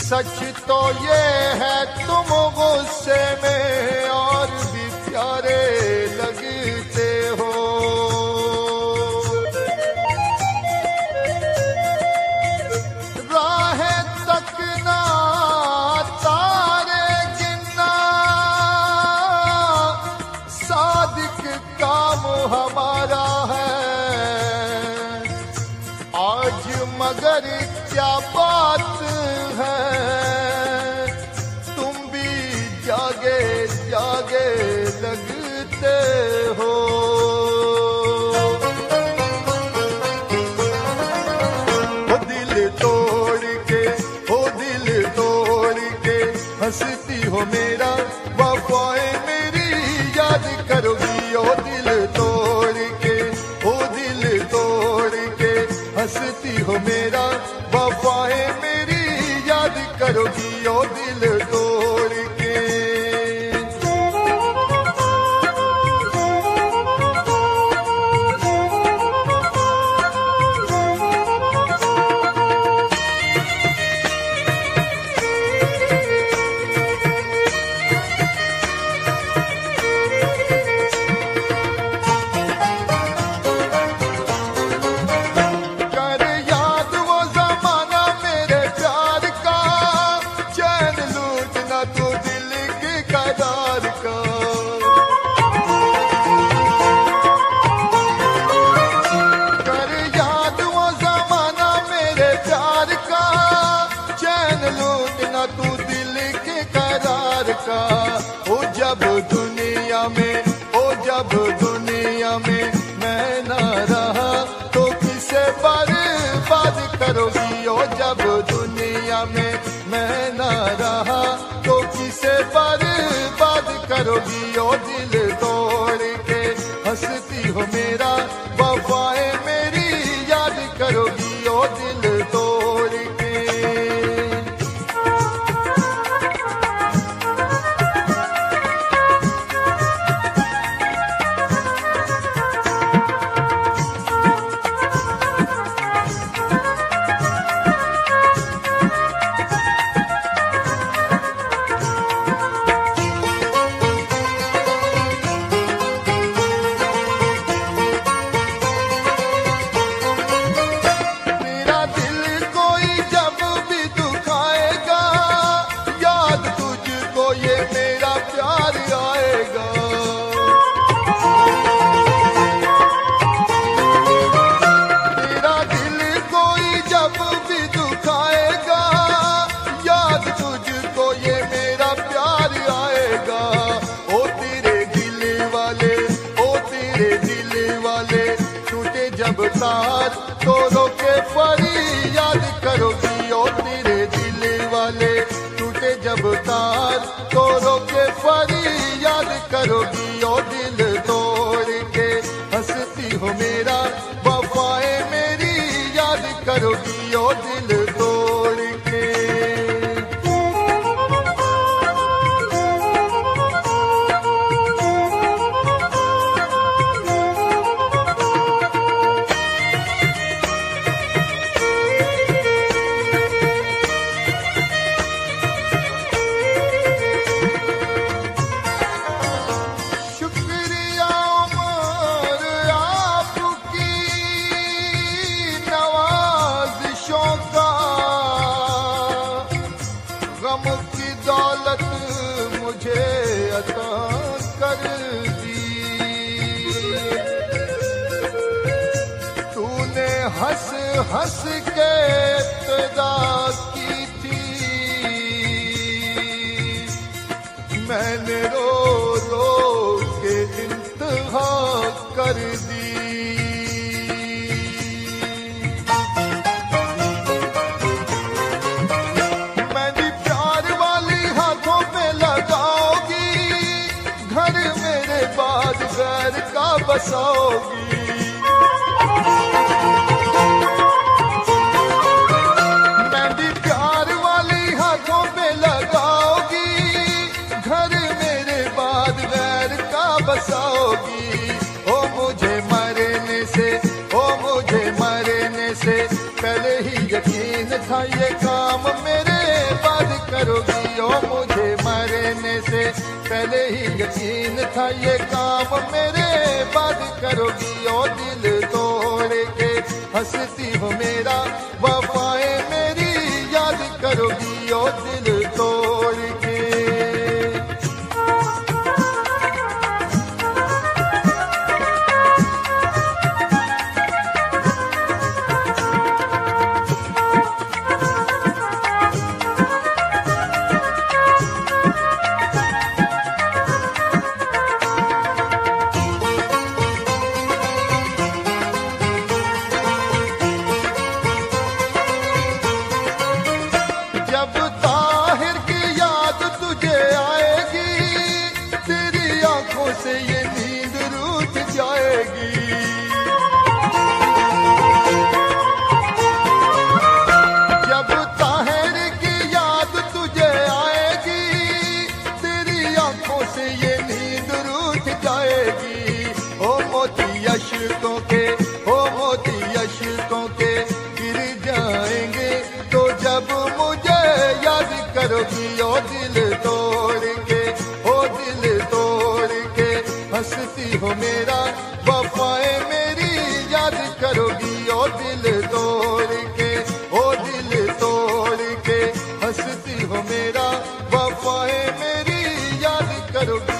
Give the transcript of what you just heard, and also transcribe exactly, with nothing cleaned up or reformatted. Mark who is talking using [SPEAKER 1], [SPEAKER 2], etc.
[SPEAKER 1] सच तो ये है तुम गुस्से में और भी प्यारे लगते हो। राहें तकना तारे गिनना सादिक काम हमारा है आज, मगर क्या बात है तुम भी जागे जागे लगते हो। हो दिल तोड़ के, हो दिल तोड़ के हंसती हो मेरा, वफाएं मेरी याद करोगी। ओ दिल तोड़ के, हो दिल तोड़ के हंसती हो मेरा, वफाएं मेरी याद करोगी। ओ दिल तोड़ के ओ जब दुनिया में, ओ जब दुनिया में मैं ना रहा तो किसे बर्बाद करोगी। ओ जब दुनिया में मैं ना रहा तो किसे बर्बाद करोगी। ओ दिल तोड़ के हंसती हो मेरा, वफाएं मेरी याद करोगी। ओ दिल तोड़ के जब तार तो रोके फरियाद करोगी। ओ तेरे दिल वाले टूटे जब तार तो रोके फरियाद करोगी। ओ दिल तोड़ के हंसती हो मेरा, वफाएं मेरी याद करोगी। ओ दिल तोड़ के की दौलत मुझे अता कर दी। तूने हंस हंस के इब्तिदा की थी, मैंने रो रो के इंतहा कर दी। घर का बसाओगी, मेहंदी प्यार वाली हाथों पे लगाओगी, घर मेरे बाद गैर का बसाओगी। ओ मुझे मरने से, ओ मुझे मरने से पहले ही यकीन था ये काम मेरे बाद याद करोगी। ओ मुझे मरने से पहले ही यकीन था ये काम मेरे बाद करोगी। ओ दिल तोड़ के हंसती हो मेरा वफाएं मेरी याद करोगी। ओ दिल तोड़ के से ये नींद रूठ जाएगी। जब ताहिर की याद तुझे आएगी तेरी आंखों से ये नींद रूठ जाएगी। ओ मोती अश्कों के ओ मोती अश्कों के गिर जाएंगे तो जब मुझे याद करोगी। ओ दिल तोड़ के ओ दिल तोड़ के हंसती हो मेरा वफाएं मेरी याद करोगी। ओ दिल तोड़ के ओ दिल तोड़ के हंसती हो मेरा वफाएं मेरी याद करोगी।